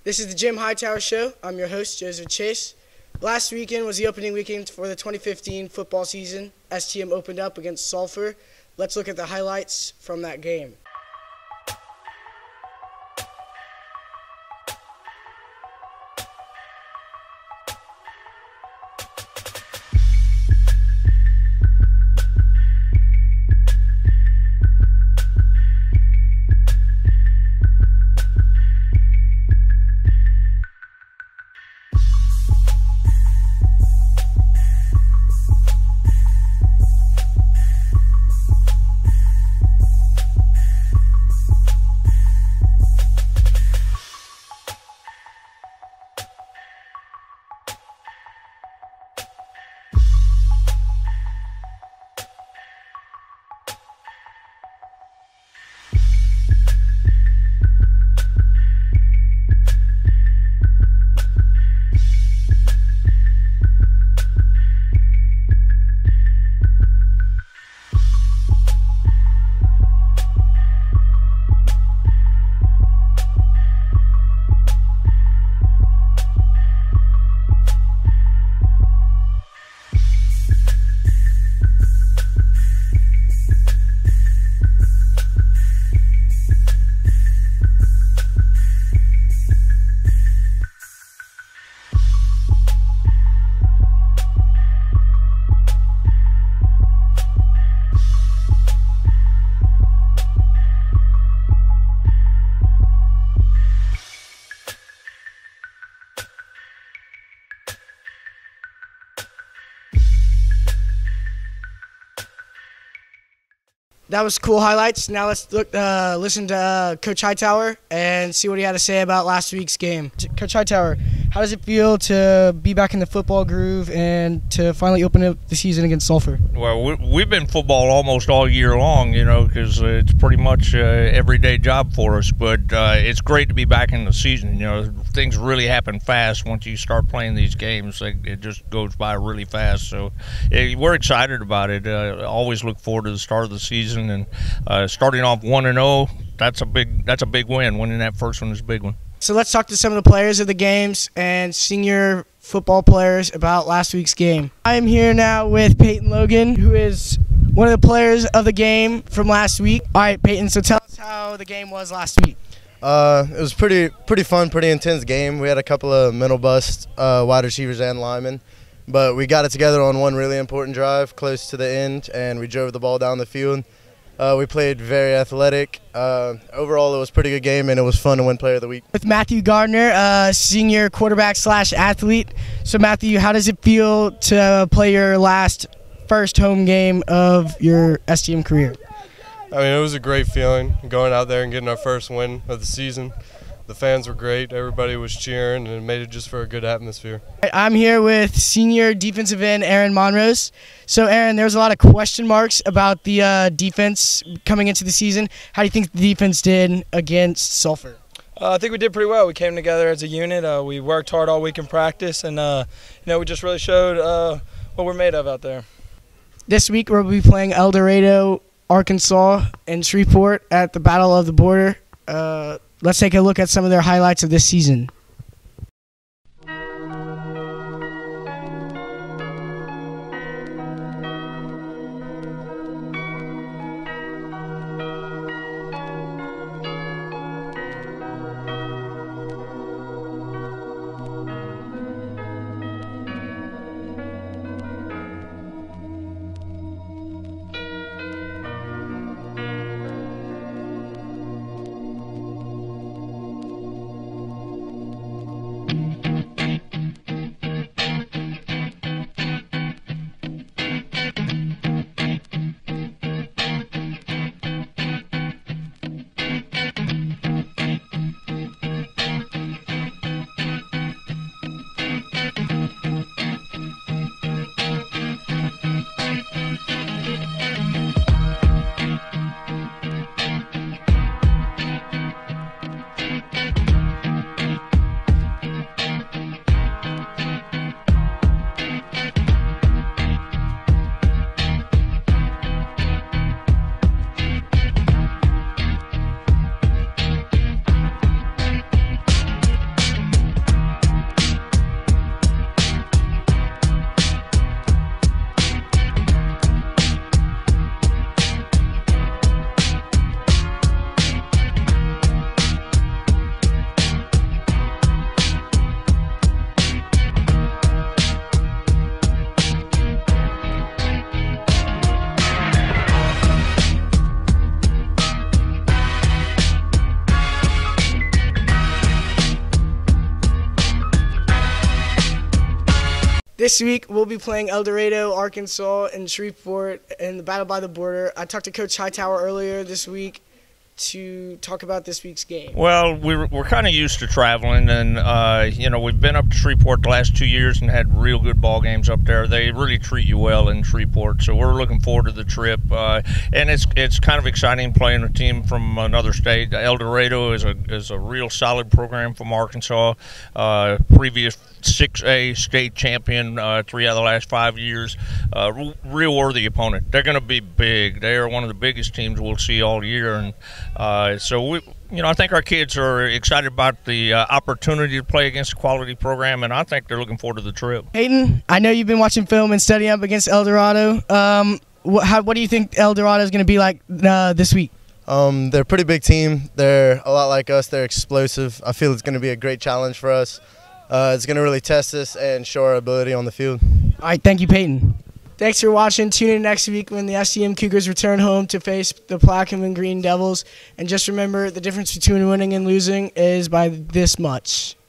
This is the Jim Hightower Show. I'm your host, Joseph Chase. Last weekend was the opening weekend for the 2015 football season. STM opened up against Sulphur. Let's look at the highlights from that game. That was cool highlights. Now let's listen to Coach Hightower and see what he had to say about last week's game. Coach Hightower, how does it feel to be back in the football groove and to finally open up the season against Sulphur? Well, we've been football almost all year long, because it's pretty much an everyday job for us. But it's great to be back in the season. Things really happen fast once you start playing these games. It just goes by really fast. So we're excited about it. Always look forward to the start of the season. And starting off 1-0, that's a big win. Winning that first one is a big one. So let's talk to some of the players of the games and senior football players about last week's game. I am here now with Peyton Logan, who is one of the players of the game from last week. All right, Peyton, so tell us how the game was last week. It was pretty fun, pretty intense game. We had a couple of mental busts, wide receivers and linemen. But we got it together on one really important drive close to the end, and we drove the ball down the field. We played very athletic. Overall, it was a pretty good game, and it was fun to win Player of the Week. With Matthew Gardner, senior quarterback / athlete. So, Matthew, how does it feel to play your first home game of your STM career? I mean, it was a great feeling going out there and getting our first win of the season. The fans were great. Everybody was cheering, and it made it just for a good atmosphere. I'm here with senior defensive end Aaron Monrose. So, Aaron, there was a lot of question marks about the defense coming into the season. How do you think the defense did against Sulphur? I think we did pretty well. We came together as a unit. We worked hard all week in practice, and we just really showed what we're made of out there. This week we'll be playing El Dorado, Arkansas, and Shreveport at the Battle of the Border. Let's take a look at some of their highlights of this season. This week, we'll be playing El Dorado, Arkansas, and Shreveport in the Battle by the Border. I talked to Coach Hightower earlier this week to talk about this week's game. Well, we're kind of used to traveling, and we've been up to Shreveport the last 2 years and had real good ball games up there. They really treat you well in Shreveport, so we're looking forward to the trip. And it's kind of exciting playing a team from another state. El Dorado is a real solid program from Arkansas. Previous 6A state champion 3 out of the last 5 years. Real worthy opponent. They're going to be big. They are one of the biggest teams we'll see all year, and so I think our kids are excited about the opportunity to play against a quality program, and I think they're looking forward to the trip. Hayden, I know you've been watching film and studying up against El Dorado. What do you think El Dorado is going to be like this week? They're a pretty big team. They're a lot like us. They're explosive. I feel it's going to be a great challenge for us. It's going to really test us and show our ability on the field. All right, thank you, Peyton. Thanks for watching. Tune in next week when the SCM Cougars return home to face the Plaquemine Green Devils. And just remember, the difference between winning and losing is by this much.